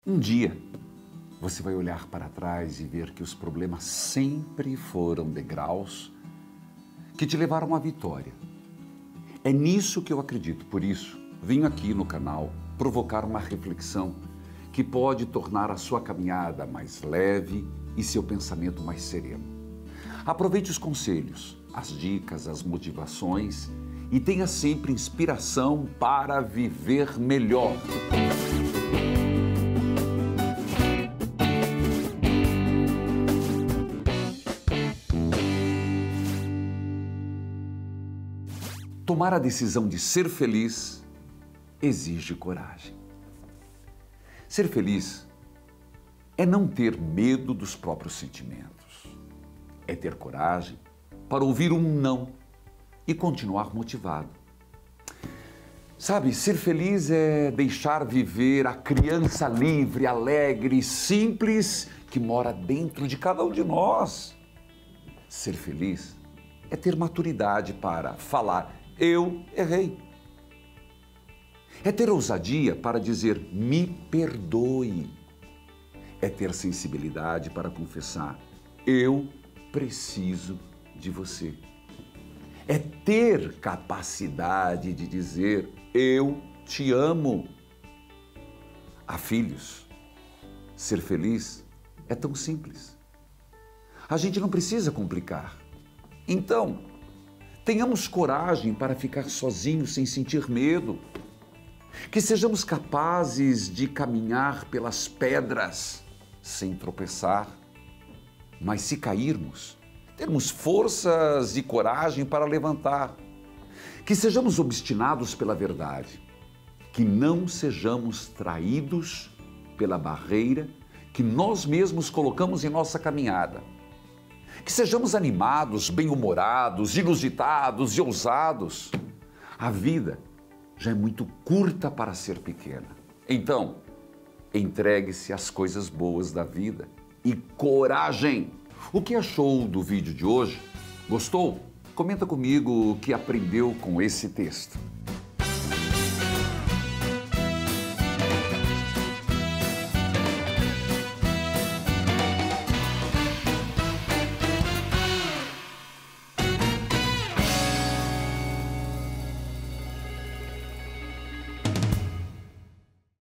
Um dia, você vai olhar para trás e ver que os problemas sempre foram degraus que te levaram à vitória. É nisso que eu acredito, por isso, venho aqui no canal provocar uma reflexão que pode tornar a sua caminhada mais leve e seu pensamento mais sereno. Aproveite os conselhos, as dicas, as motivações e tenha sempre inspiração para viver melhor. Tomar a decisão de ser feliz exige coragem. Ser feliz é não ter medo dos próprios sentimentos. É ter coragem para ouvir um não e continuar motivado. Sabe, ser feliz é deixar viver a criança livre, alegre, simples que mora dentro de cada um de nós. Ser feliz é ter maturidade para falar: eu errei. É ter ousadia para dizer: me perdoe. É ter sensibilidade para confessar: eu preciso de você. É ter capacidade de dizer: eu te amo. Há filhos. Ser feliz é tão simples. A gente não precisa complicar. Então, tenhamos coragem para ficar sozinhos sem sentir medo. Que sejamos capazes de caminhar pelas pedras sem tropeçar. Mas se cairmos, termos forças e coragem para levantar. Que sejamos obstinados pela verdade. Que não sejamos traídos pela barreira que nós mesmos colocamos em nossa caminhada. Que sejamos animados, bem-humorados, inusitados e ousados. A vida já é muito curta para ser pequena. Então, entregue-se às coisas boas da vida e coragem. O que achou do vídeo de hoje? Gostou? Comenta comigo o que aprendeu com esse texto.